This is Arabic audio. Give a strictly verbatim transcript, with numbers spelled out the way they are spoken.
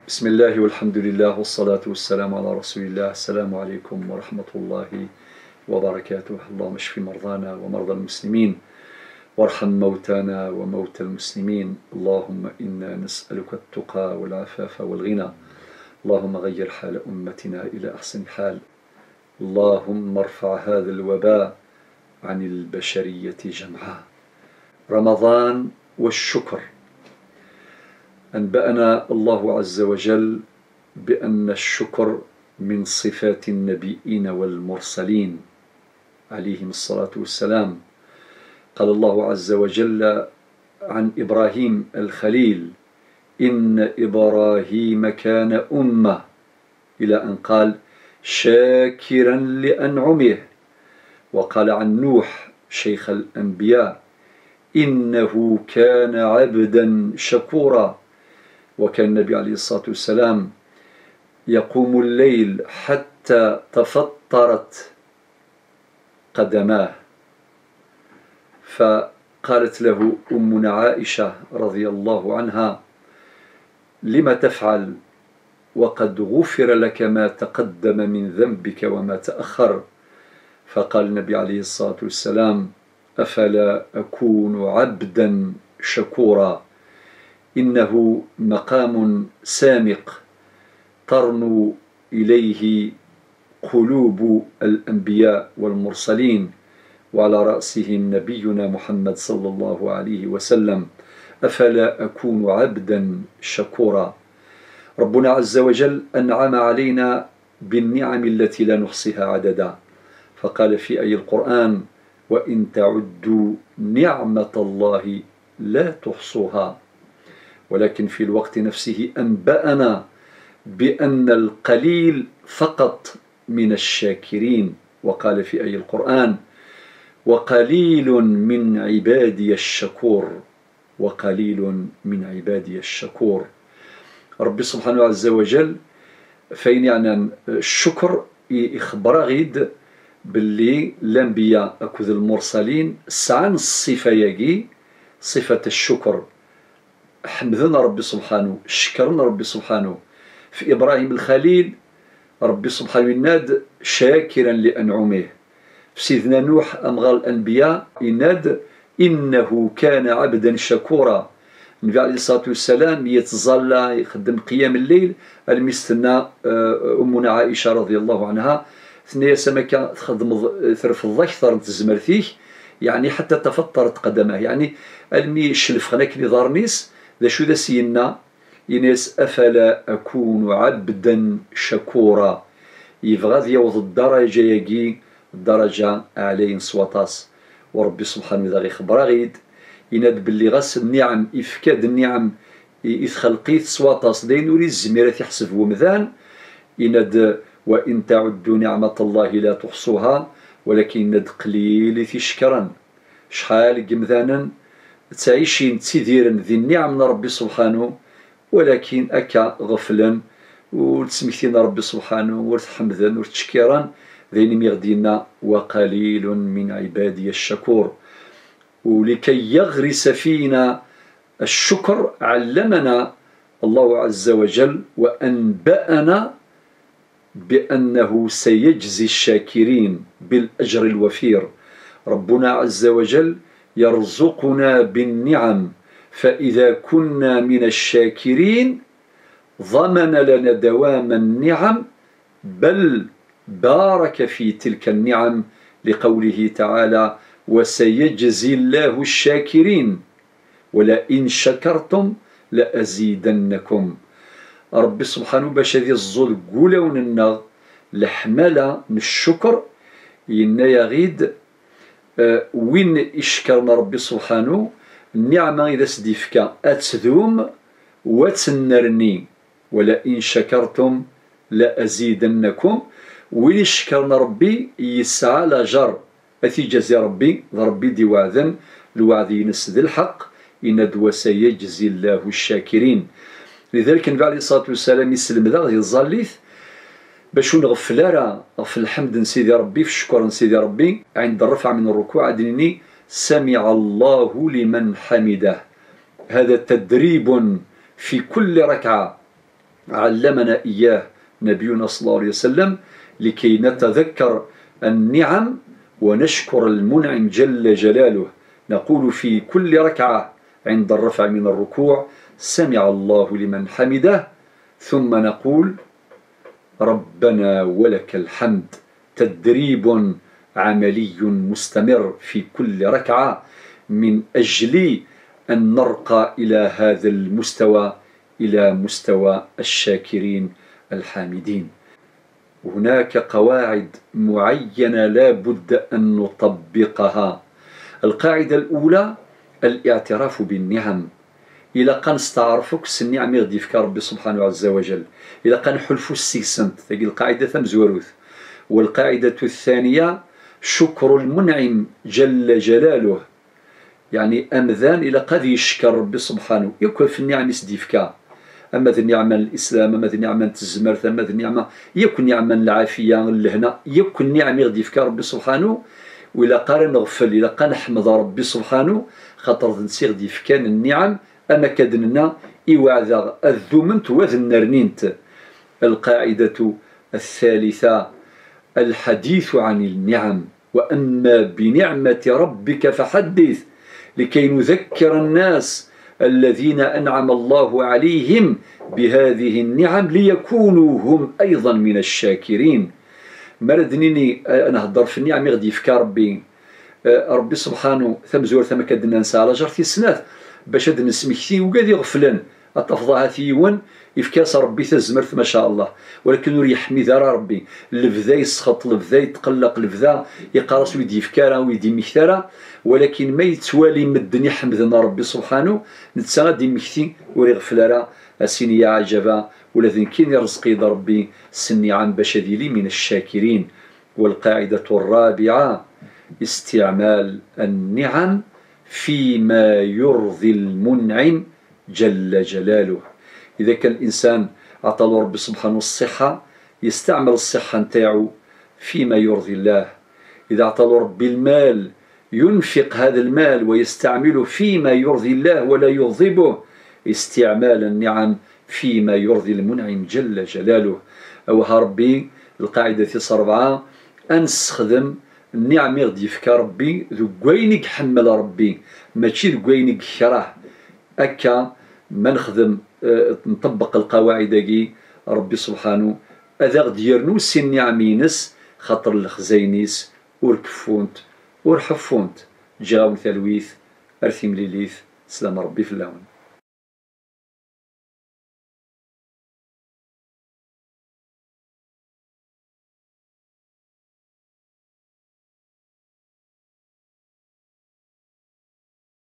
بسم الله والحمد لله والصلاة والسلام على رسول الله. السلام عليكم ورحمة الله وبركاته. اللهم اشف مرضانا ومرضى المسلمين وارحم موتانا وموتى المسلمين. اللهم إنا نسألك التقى والعفاف والغنى. اللهم غير حال أمتنا إلى أحسن حال. اللهم ارفع هذا الوباء عن البشرية جمعاء. رمضان والشكر. أنبأنا الله عز وجل بأن الشكر من صفات النبيين والمرسلين عليهم الصلاة والسلام. قال الله عز وجل عن إبراهيم الخليل: إن إبراهيم كان أمة، إلى أن قال شاكرا لأنعمه. وقال عن نوح شيخ الأنبياء: إنه كان عبدا شكورا. وكان النبي عليه الصلاة والسلام يقوم الليل حتى تفطرت قدماه، فقالت له أمنا عائشة رضي الله عنها: لم تفعل وقد غفر لك ما تقدم من ذنبك وما تأخر؟ فقال النبي عليه الصلاة والسلام: أفلا أكون عبدا شكورا؟ إنه مقام سامق ترنو إليه قلوب الأنبياء والمرسلين، وعلى رأسهم نبينا محمد صلى الله عليه وسلم. أفلا أكون عبدا شكورا؟ ربنا عز وجل أنعم علينا بالنعم التي لا نحصيها عددا، فقال في آية القرآن: وإن تعدوا نعمة الله لا تحصوها. ولكن في الوقت نفسه أنبأنا بأن القليل فقط من الشاكرين، وقال في آية القرآن: وقليل من عبادي الشكور. وقليل من عبادي الشكور. رب سبحانه عز وجل فين يعني الشكر إخبار غيد باللي الأنبياء أكذ المرسلين سعن الصفة يجي صفة الشكر. حمدنا ربي سبحانه، شكرنا ربي سبحانه. في إبراهيم الخليل ربي سبحانه يناد شاكرا لأنعمه. في سيدنا نوح أمغال الأنبياء يناد إنه كان عبدا شكورا. النبي عليه الصلاة والسلام يتظلى يخدم قيام الليل المستنى أمنا عائشة رضي الله عنها ثنية سمكة تخدم ثرف الضكثر تزمرثيه، يعني حتى تفطرت قدمه، يعني المي الشلف هناك نظارنيس ذا شو ذا سينا ينس أفلا أكون عبدا شكورا. يبغى يوض الدرجة يجي الدرجة عليه سواطاس. وربي سبحانه وتعالى خبر غيد يناد باللي غاس النعم إفكاد النعم إثخلقيت سواطاس دين ولي الزميرة يحسب ومذان. يناد وإن تعدوا نعمة الله لا تحصوها، ولكن يناد قليل تشكرا. شحال قمذانا تعيشين تسيديرا ذي النعم من ربي سبحانه، ولكن أكا غفلا وتسمكتين ربي سبحانه وتحمدا وتشكيرا ذين ميغدينا وقليل من عبادي الشكور. ولكي يغرس فينا الشكر علمنا الله عز وجل وأنبأنا بأنه سيجزي الشاكرين بالأجر الوفير. ربنا عز وجل يرزقنا بالنعم، فإذا كنا من الشاكرين ضمن لنا دوام النعم، بل بارك في تلك النعم لقوله تعالى: وسيجزي الله الشاكرين ولئن شكرتم لأزيدنكم. رب سبحانه باش هذه الظل قولون النغ الحملة من الشكر إنا يغيد أه وين إشكرنا ربي سبحانه النعمة إذا سديفك أتذوم وتنرني ولئن شكرتم لأزيدنكم. وين إشكرنا ربي يسعى لجر أثي جزي ربي ربي دي وعذا الوعد ينسد الحق إند وسيجزي الله الشاكرين. لذلك النبي عليه الصلاة والسلام يسلم ذا يظليث باش نغفل راه غفل الحمد نسيدي ربي في الشكر نسيدي ربي عند الرفع من الركوع عدني سمع الله لمن حمده. هذا تدريب في كل ركعة علمنا إياه نبينا صلى الله عليه وسلم لكي نتذكر النعم ونشكر المنعم جل جلاله. نقول في كل ركعة عند الرفع من الركوع: سمع الله لمن حمده، ثم نقول: ربنا ولك الحمد. تدريب عملي مستمر في كل ركعة من أجل أن نرقى إلى هذا المستوى، إلى مستوى الشاكرين الحامدين. هناك قواعد معينة لا بد أن نطبقها. القاعدة الأولى: الاعتراف بالنعم. إلا كان استعرفك النعم يغدي فيك ربي سبحانه عز وجل، إلا كان حلفو السيسنت، تقول القاعدة ثمزوروث. والقاعدة الثانية: شكر المنعم جل جلاله، يعني أمذان إلى قد يشكر ربي سبحانه يكون في النعم يسديفكا. أما ذي النعمة الإسلام، أما ذي النعمة التزمر، أما ذي النعمة يكون نعمة العافية اللهنا، يكون نعم يغدي فيك ربي سبحانه. وإلا قال نغفل، إلا قال نحمد ربي سبحانه خاطر نسير دي فكان النعم أما كدننا إيواذا الذمنت وذنرنينت. القاعدة الثالثة: الحديث عن النعم، وأما بنعمة ربك فحدث، لكي نذكر الناس الذين أنعم الله عليهم بهذه النعم ليكونوا هم أيضا من الشاكرين. مردنيني أنا هدر في النعم يغدي فيك ربي ربي سبحانه ثم زور ثم كدنا نسى على جرتي السنات باش هاد نسمكتي وقاد يغفلن التفضاها ثيون يفكاس ربي تزمرت ما شاء الله. ولكن نور يحمي ذرا ربي البذا يسخط، البذا يتقلق، البذا يقارس ويدي فكارا ويدي مكثارا، ولكن ما يتوالي مدن يحمدنا ربي سبحانه نتسا دي مكثي وريغفلارا السينية عجبا ولذين كين رزقي ربي سني عن بشديلي من الشاكرين. والقاعدة الرابعة: استعمال النعم فيما يرضي المنعم جل جلاله. إذا كان الإنسان عطى ربي سبحانه الصحة يستعمل الصحة نتاعو فيما يرضي الله. إذا عطى ربي المال ينفق هذا المال ويستعمله فيما يرضي الله ولا يغضبه. استعمال النعم فيما يرضي المنعم جل جلاله. أو ربي القاعدة الرابعة: أنستخدم النعم يغدي فيك ربي ذو كوينك حمل ربي ماشي ذو كوينك كراه. أكا ما نخدم أه نطبق القواعد كي ربي سبحانه أذا غدي يرنوس النعم ينس خاطر الخزينيس وركفونت ورحفونت جاو ثلويث أرثي مليليث. سلام ربي في اللون.